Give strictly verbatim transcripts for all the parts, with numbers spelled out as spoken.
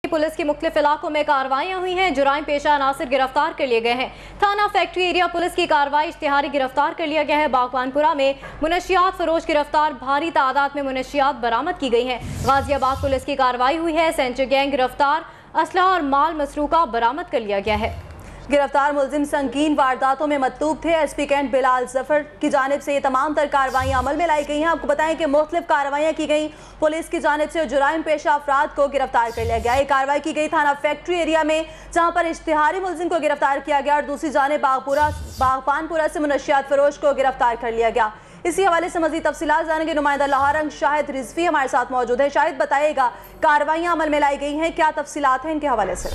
Police की मुख्तलिफ इलाकों में कार्रवाइयाँ हुई हैं। जुराइम पेशा अनासिर गिरफ्तार कर लिए गए हैं। थाना फैक्ट्री एरिया पुलिस की कार्रवाई, इश्तिहारी गिरफ्तार कर लिया गया है। बागवानपुरा में मुनशियात फरोश गिरफ्तार, भारी तादाद में मुनशियात बरामद की गई हैं। गाजियाबाद पुलिस की कार्रवाई हुई है। सेंचर गैंग गिरफ्तार, असलहा और माल मसरूका बरामद कर लिया गया है। गिरफ्तार मुलजिम संगीन वारदातों में मतलूब थे। S P cantt Bilal Zafar की जानिब से ये तमाम तर कार्रवाइयाँ अमल में लाई गई हैं। आपको बताएं कि मुख्तलिफ कार्रवाइयाँ की गई। पुलिस की जानिब से जुराइम पेशा अफराद को गिरफ्तार कर लिया गया। ये कार्रवाई की गई थाना फैक्ट्री एरिया में, जहाँ पर इश्तिहारी मुलजिम को गिरफ्तार किया गया और दूसरी जानिब बागपुरा बागपानपुरा से मुनशियात फरोश को गिरफ्तार कर लिया गया। इसी हवाले से मज़ीद तफसीलात जानेंगे। नुमाइंदा लाहौर रंग शाहिद रिजवी हमारे साथ मौजूद है। शाहिद, बताइएगा कार्रवाइयाँ अमल में लाई गई हैं, क्या तफसीलात हैं इनके हवाले से?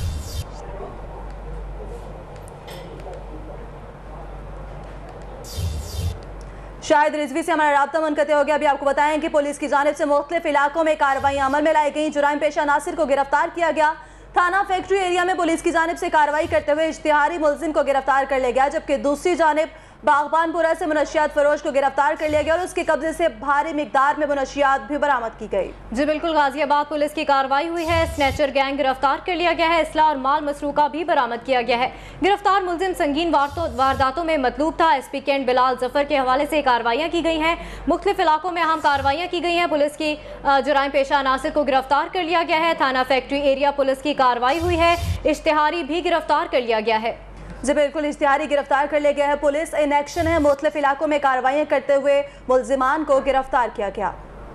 शाहिद रिजवी से हमारा राब्ता मुनक़ते हो गया। अभी आपको बताएं कि पुलिस की जानिब से मुख्तलिफ इलाकों में कार्रवाइयाँ अमल में लाई गई। जुराइम पेशा नासिर को गिरफ्तार किया गया। थाना फैक्ट्री एरिया में पुलिस की जानिब से कार्रवाई करते हुए इश्तिहारी मुलजिम को गिरफ्तार कर लिया गया, जबकि दूसरी जानिब बागबानपुरा से मुनशियात फरोश को गिरफ्तार कर लिया गया और उसके कब्जे से भारी मिकदार में मुनशियात भी बरामद की गई। जी बिल्कुल, गाजियाबाद पुलिस की कार्रवाई हुई है। स्नैचर गैंग गिरफ्तार कर लिया गया है। असला और माल मसरूका भी बरामद किया गया है। गिरफ्तार मुलजिम संगीन वारदातों में मतलूब था। S P cantt Bilal Zafar के हवाले से कार्रवाइयाँ की गई हैं। मुख्तलिफ इलाकों में अहम कार्रवाइयाँ की गई हैं। पुलिस की जुराइम पेशा नासिर को गिरफ्तार कर लिया गया है। थाना फैक्ट्री एरिया पुलिस की कार्रवाई हुई है। इश्तिहारी भी गिरफ्तार कर लिया गया है। जी बिल्कुल, इश्तिहारी गिरफ्तार कर लिया गया है। पुलिस इन एक्शन है। मुख्तलिफ इलाकों में कार्रवाइयाँ करते हुए मुलजिमान को गिरफ्तार किया गया।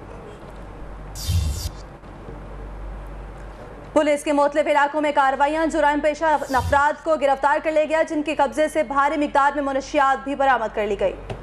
पुलिस के मुख्तलिफ इलाकों में कार्रवाइयाँ, जुराइम पेशा अफराद को गिरफ्तार कर लिया गया, जिनके कब्जे से भारी मिकदार में मुनशियात भी बरामद कर ली गई।